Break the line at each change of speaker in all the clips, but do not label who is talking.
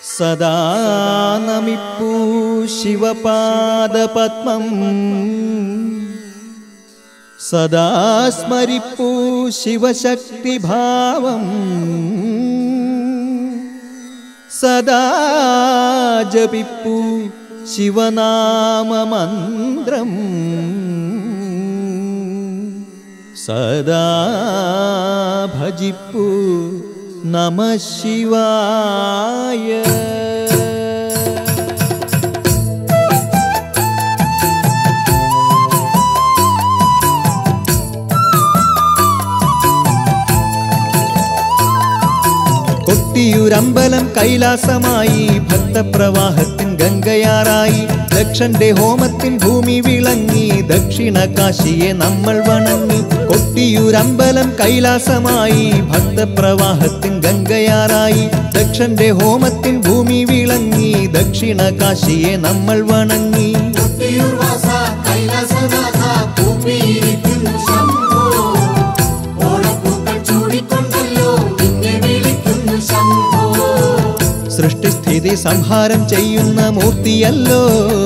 സദാ നമിപ്പൂ ശിവപാദപത്മം സദാ സ്മരിപ്പൂ ശിവശക്തിഭാവം സദാ ജപിപ്പൂ ശിവനാമമന്ത്രം സദാ ഭജിപ്പൂ നമഃ ശിവായ. കൊട്ടിയൂരമ്പലം കൈലാസമായി, ഭക്തപ്രവാഹത്തിൻ ഗംഗയാറായി, ദക്ഷന്റെ ഹോമത്തിൻ ഭൂമി വിളങ്ങി, ദക്ഷിണ കാശിയെ നമ്മൾ വണങ്ങി. കൊട്ടിയൂരമ്പലം കൈലാസമായി, ഭക്തപ്രവാഹത്തിൻ ഗംഗയാറായി, ദക്ഷന്റെ ഹോമത്തിൻ ഭൂമി വിളങ്ങി, ദക്ഷിണ കാശിയെ നമ്മൾ വണങ്ങി. സൃഷ്ടിസ്ഥിതി സംഹാരം ചെയ്യുന്ന മൂർത്തിയല്ലോ,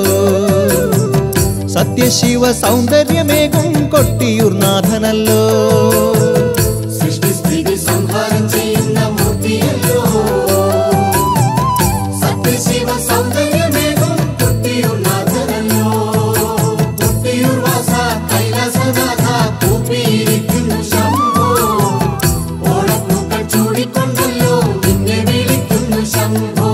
സത്യശിവ സൗന്ദര്യമേകും കൊട്ടിയൂർനാഥനല്ലോ.
സൃഷ്ടിസ്ഥിതി സംഹാരം ചെയ്യുന്ന മൂർത്തിയല്ലോ, സത്യശിവ സൗന്ദര്യമേകും കൊട്ടിയൂർനാഥനല്ലോ. കൊട്ടിയൂർ വാസ കൈലാസനാഥ കൂപ്പിയിരിക്കുന്നു ശംഭോ, ഓളപ്പൂക്കൾ ചൂടിക്കൊണ്ടല്ലോ നിന്നെ വിളിക്കുന്നു ശംഭോ.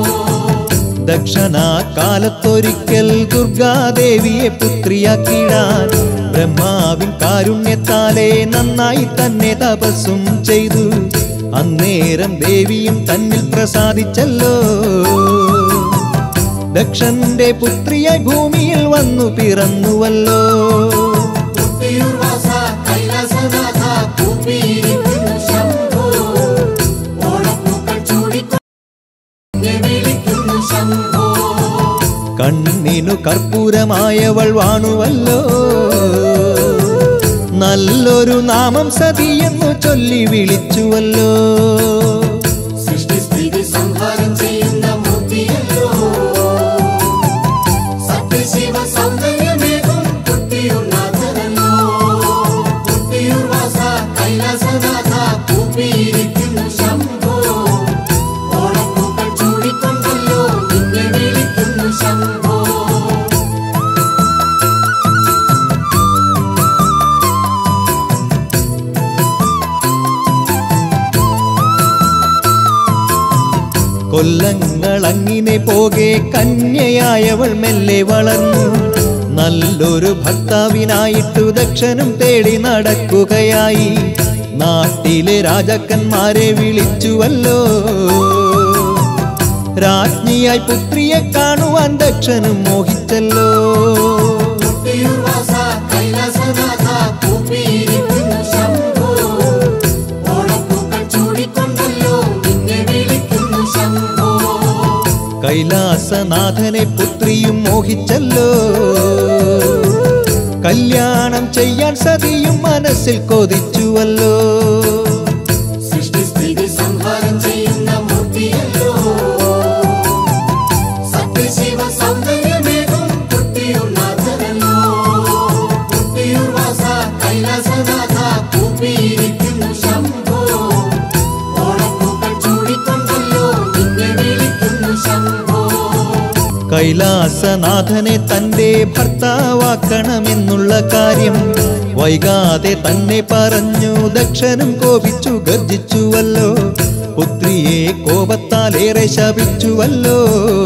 ദക്ഷനാകാലത്തൊരിക്കൽ ദുർഗാദേവിയെ പുത്രിയാക്കിടാൻ ബ്രഹ്മാവിൻ കാരുണ്യത്താലെ നന്നായി തന്നെ തപസ്സും ചെയ്തു. അന്നേരം ദേവിയും തന്നിൽ പ്രസാദിച്ചല്ലോ, ദക്ഷന്റെ പുത്രിയെ ഭൂമിയിൽ വന്നു പിറന്നുവല്ലോ. കണ്ണിനു കർപ്പൂരമായവൾ വാണുവല്ലോ, നല്ലൊരു നാമം സതിയെന്നു ചൊല്ലി വിളിച്ചുവല്ലോ.
സൃഷ്ടിസ്ഥിതി സംഹാരം ചെയ്യുന്ന മൂർത്തിയല്ലോ, സത്യശിവ സൗന്ദര്യമേകും കൊട്ടിയൂർനാഥനല്ലോ. കൊട്ടിയൂർ വാസ കൈലാസനാഥ കൂപ്പിയിരിക്കുന്നു ശംഭോ, ഓളപ്പൂക്കൾ ചൂടിക്കൊണ്ടല്ലോ നിന്നെ വിളിക്കുന്നു ശംഭോ. കൊല്ലങ്ങളങ്ങിനെ പോകെ കന്യയായവൾ മെല്ലെ വളർന്നു, നല്ലൊരു ഭർത്താവിനായിട്ടു ദക്ഷനും തേടി നടക്കുകയായി. നാട്ടിലെ രാജാക്കന്മാരെ വിളിച്ചുവല്ലോ, രാജ്ഞിയായി പുത്രിയെ കാണുവാൻ ദക്ഷനും മോഹിച്ചല്ലോ. കൈലാസനാഥനെ പുത്രിയും മോഹിച്ചല്ലോ, കല്യാണം ചെയ്യാൻ സതിയും മനസ്സിൽ കൊതിച്ചുവല്ലോ. സൃഷ്ടിസ്ഥിതി സംഹാരം ചെയ്യുന്ന മൂർത്തിയല്ലോ, സത്യശിവ സൗന്ദര്യമേകും കൊട്ടിയൂർനാഥനല്ലോ. കൊട്ടിയൂർ വാസ കൈലാസനാഥ കൂപ്പിയിരിക്കുന്നു ശംഭോ, ഓളപ്പൂക്കൾ ചൂടിക്കൊണ്ടല്ലോ നിന്നെ വിളിക്കുന്നു ശംഭോ.
കൈലാസനാഥനെ തന്റെ ഭർത്താവാക്കണമെന്നുള്ള കാര്യം വൈകാതെ തന്നെ പറഞ്ഞു. ദക്ഷനും കോപിച്ചു ഗർജിച്ചുവല്ലോ, പുത്രിയെ കോപത്താലേറെ ശപിച്ചുവല്ലോ.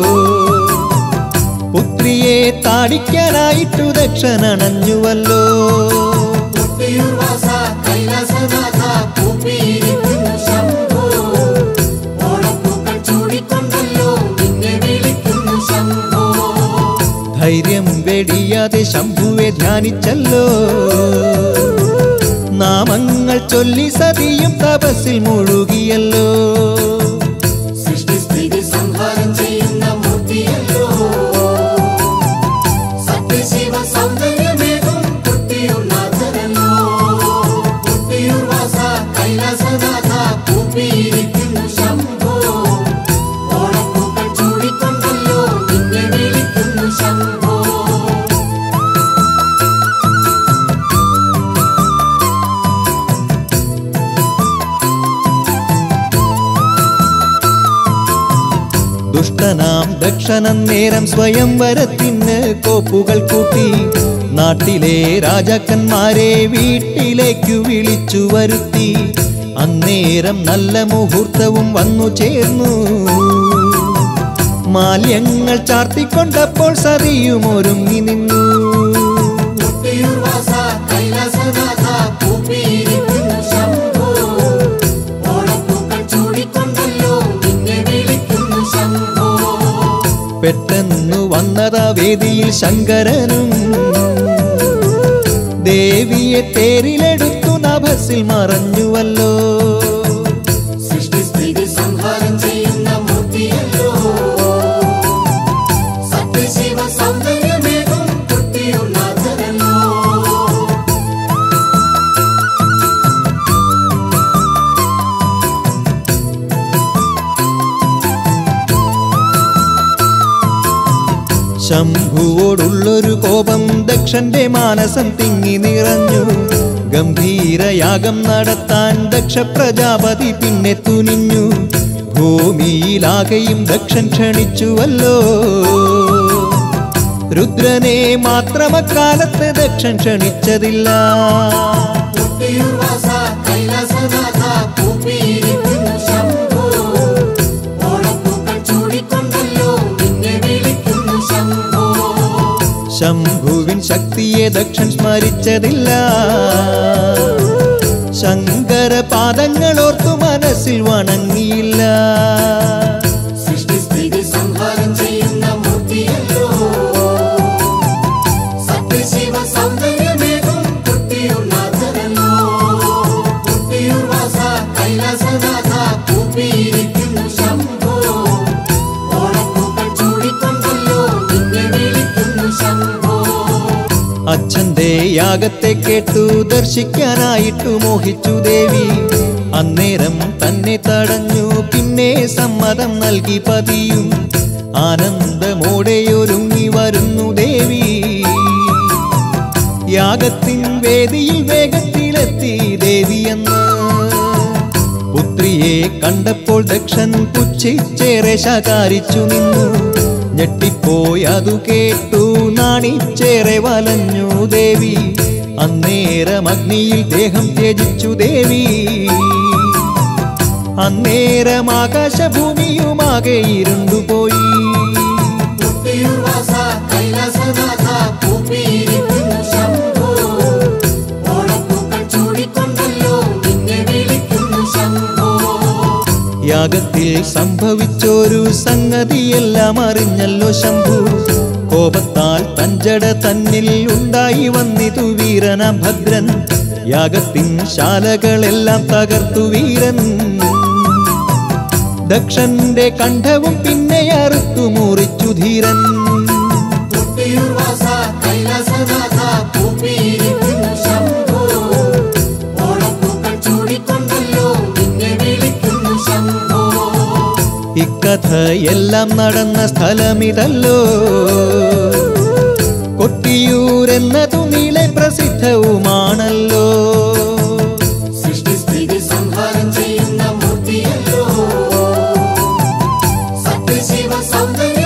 പുത്രിയെ താടിക്കാനായിട്ടു ദക്ഷനണഞ്ഞുവല്ലോ.
കൊട്ടിയൂർ വാസ കൈലാസനാഥ കൂപ്പിയിരിക്കുന്നു ശംഭോ, ഓളപ്പൂക്കൾ ചൂടിക്കൊണ്ടല്ലോ നിന്നെ വിളിക്കുന്നു ശംഭോ.
ധൈര്യം വെടിയാതെ ശംഭുവെ ധ്യാനിച്ചല്ലോ, നാമങ്ങൾ ചൊല്ലി സതിയും തപസ്സിൽ മുഴുകിയല്ലോ.
സൃഷ്ടിസ്ഥിതി സംഹാരം ചെയ്യുന്ന മൂർത്തിയല്ലോ, സത്യശിവ സൗന്ദര്യമേകും കൊട്ടിയൂർനാഥനല്ലോ. കൊട്ടിയൂർ വാസ കൈലാസനാഥ കൂപ്പിയിരിക്കുന്നു ശംഭോ, ഓളപ്പൂക്കൾ
ദുഷ്ടനാം ദക്ഷനന്നേരം സ്വയംവരത്തിന് കോപ്പുകൾ കൂട്ടി നാട്ടിലെ രാജാക്കന്മാരെ വീട്ടിലേക്കു വിളിച്ചു വരുത്തി. അന്നേരം നല്ല മുഹൂർത്തവും വന്നു ചേർന്നു. മാല്യങ്ങൾ ചാർത്തിക്കൊണ്ടപ്പോൾ സതിയും ഒരുങ്ങി നിന്നു. പെട്ടെന്നു വന്നതാ വേദിയിൽ ശങ്കരനും. ദേവിയെ തേരിലെടുത്തു നഭസിൽ മറഞ്ഞുവല്ലോ.
സൃഷ്ടിസ്ഥിതി സംഹാരം ചെയ്യുന്ന മൂർത്തിയല്ലോ. സത്യശിവ സൗന്ദര്യമേകും കുട്ടിയുള്ളാതരല്ലോ.
ശംഭുവോടുള്ളൊരു കോപം ദക്ഷന്റെ മാനസം തിങ്ങി നിറഞ്ഞു. ഗംഭീരയാഗം നടത്താൻ ദക്ഷ പ്രജാപതി പിന്നെ തുനിഞ്ഞു. ഭൂമിയിലാകെയും ദക്ഷൻ ക്ഷണിച്ചുവല്ലോ. രുദ്രനെ മാത്രമക്കാലത്ത് ദക്ഷൻ ക്ഷണിച്ചതില്ല. ശംഭുവിൻ ശക്തിയെ ദക്ഷൻ സ്മരിച്ചതില്ല. ശങ്കര പാദങ്ങളോർത്തു മനസ്സിൽ വണങ്ങിയില്ല.
സൃഷ്ടിസ്ഥിതി സംഹാരം ചെയ്യുന്ന മൂർത്തിയല്ലോ. സത്യശിവ സൗന്ദര്യമേകും കുട്ടിയുള്ളാതരല്ലോ. കുട്ടിയൂർ വാസ കൈലാസനാഥ പൂപ്പിയിരിക്കുന്നു ശംഭോ. ഓണപ്പൂക്കൾ ചൂടിക്കൊണ്ടല്ലോ നിന്നെ വിളിക്കുന്നു ശംഭോ.
അച്ഛന്റെ യാഗത്തെ കേട്ടു ദർശിക്കാനായിട്ടു മോഹിച്ചു ദേവി. അന്നേരം തന്നെ തടഞ്ഞു പിന്നെ സമ്മതം നൽകി പതിയും. ആനന്ദമോടെയൊരുങ്ങി വരുന്നു ദേവി. യാഗത്തിൻ വേദിയിൽ വേഗത്തിലെത്തി ദേവിയെന്ന്. പുത്രിയെ കണ്ടപ്പോൾ ദക്ഷൻ പുച്ഛിച്ചേറെ ശകാരിച്ചു നിന്നു. ഞെട്ടിപ്പോയി അതു കേട്ടു നാണിച്ചേറെ വലഞ്ഞു ദേവി. അന്നേരം അഗ്നിയിൽ ദേഹം ത്യജിച്ചു ദേവി. അന്നേരം ആകാശഭൂമിയുമാകെ ഇരുണ്ടുപോയി. യാഗത്തിൽ സംഭവിച്ചൊരു സംഗതിയെല്ലാം അറിഞ്ഞല്ലോ ശംഭു. കോപത്താൽ തഞ്ചട തന്നിൽ ഉണ്ടായി വന്നിതു വീരനാം ഭദ്രൻ. യാഗത്തിൻ ശാലകളെല്ലാം തകർത്തു വീരൻ. ദക്ഷന്റെ കണ്ഠവും പിന്നെ അറുത്തു മുറിച്ചു ധീരൻ. ഇക്കഥയെല്ലാം നടന്ന സ്ഥലമിതല്ലോ. കൊട്ടിയൂരെന്നതു നീളെ പ്രസിദ്ധവുമാണല്ലോ.
സൃഷ്ടിസ്ഥിതി സംഹാരം ചെയ്യുന്ന മൂർത്തിയല്ലോ. സത്യശിവ സൗന്ദര്യ